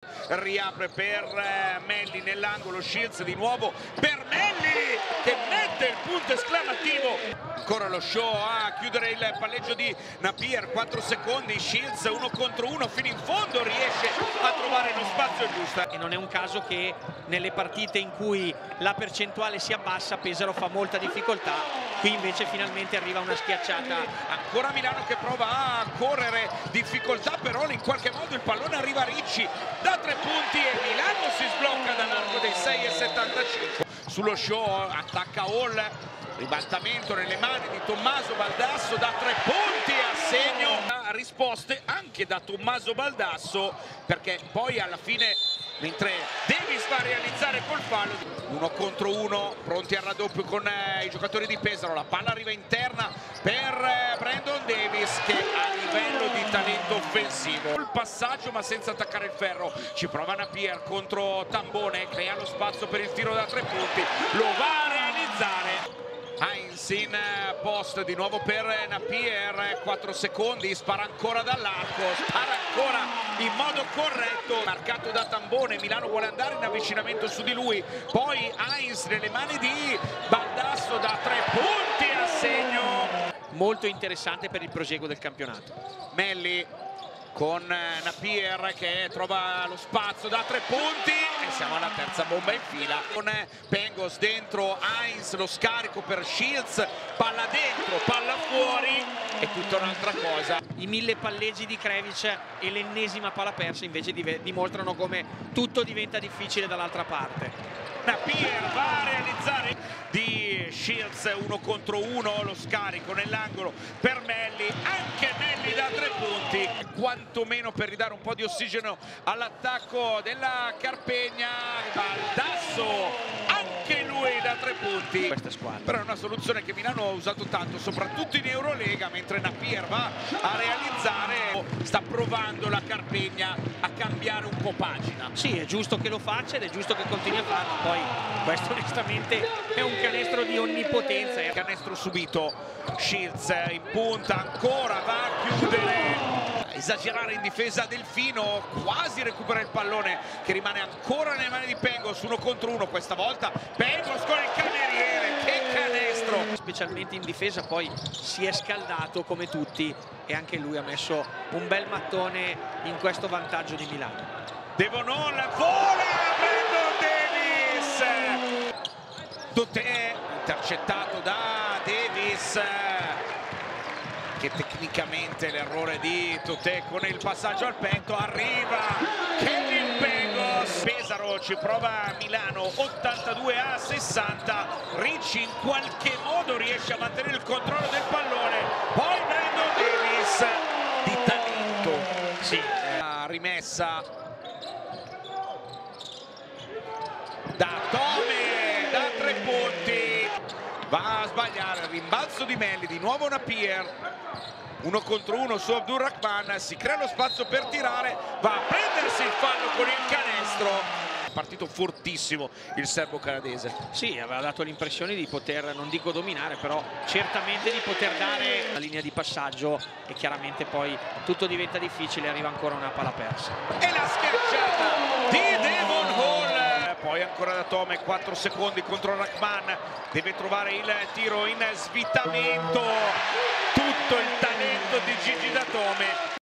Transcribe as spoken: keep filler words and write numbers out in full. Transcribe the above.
riapre per eh, Melli nell'angolo, Shields di nuovo per Melli che mette il punto esclamativo. Ancora lo show a chiudere il palleggio di Napier, quattro secondi, Shields uno contro uno fino in fondo, riesce a trovare lo spazio giusto. E non è un caso che nelle partite in cui la percentuale si abbassa Pesaro fa molta difficoltà, qui invece finalmente arriva una schiacciata. Ancora Milano che prova a correre, difficoltà però in qualche modo il pallone arriva a Ricci da tre punti e Milano si sblocca dall'arco dei sei e settantacinque. Sullo show attacca Hall, ribaltamento nelle mani di Tommaso Baldasso da tre punti a segno. Risposte anche da Tommaso Baldasso, perché poi alla fine, mentre Davis va a realizzare col fallo, uno contro uno, pronti al raddoppio con eh, i giocatori di Pesaro, la palla arriva interna per eh, Brandon Davis che a livello di talento offensivo. Il passaggio ma senza attaccare il ferro, ci prova Napier contro Tambone, crea lo spazio per il tiro da tre punti, lo va a realizzare. Heinz in post di nuovo per Napier, quattro secondi, spara ancora dall'arco, spara ancora in modo corretto, marcato da Tambone, Milano vuole andare in avvicinamento su di lui, poi Heinz nelle mani di Baldasso da tre punti a segno. Molto interessante per il proseguo del campionato. Melli con Napier che trova lo spazio da tre punti e siamo alla terza bomba in fila con Pengos dentro Heinz, lo scarico per Shields, palla dentro, palla fuori e tutta un'altra cosa. I mille palleggi di Krevic e l'ennesima palla persa invece dimostrano come tutto diventa difficile dall'altra parte. Napier va a realizzare di Shields uno contro uno, lo scarico nell'angolo per Melli, anche Melli da tre punti, quantomeno per ridare un po' di ossigeno all'attacco della Carpegna. Baldasso anche lui da tre punti. Questa squadra però è una soluzione che Milano ha usato tanto soprattutto in Eurolega, mentre Napier va a realizzare, sta provando la Carpegna a cambiare un po' pagina. Sì, è giusto che lo faccia ed è giusto che continui a farlo, poi questo onestamente è un canestro di onnipotenza. Canestro subito, Shields in punta, ancora va a chiudere, esagerare in difesa Delfino, quasi recupera il pallone che rimane ancora nelle mani di Pengos, uno contro uno questa volta, Pengos con il cameriere, che canestro! Specialmente in difesa poi si è scaldato come tutti e anche lui ha messo un bel mattone in questo vantaggio di Milano. Devon vola Brandon Davis, Totè intercettato da Davis, che tecnicamente l'errore di Totè con il passaggio al petto, arriva Kevin Pengos, Pesaro ci prova Milano ottantadue a sessanta, Ricci in qualche modo riesce a mantenere il controllo del pallone, poi Brandon Davis di talento, sì, la rimessa da Tome da tre punti, va a sbagliare il rimbalzo di Melli, di nuovo Napier, uno contro uno su Abdulrahman, si crea lo spazio per tirare, va a prendersi il fallo con il canestro. Partito fortissimo il serbo-canadese. Sì, aveva dato l'impressione di poter, non dico dominare, però certamente di poter dare la linea di passaggio e chiaramente poi tutto diventa difficile, arriva ancora una palla persa. E la schiacciata di Devon Hall. Poi ancora da Tome, quattro secondi contro Rahman, deve trovare il tiro in svittamento, tutto il talento di Gigi da Tome.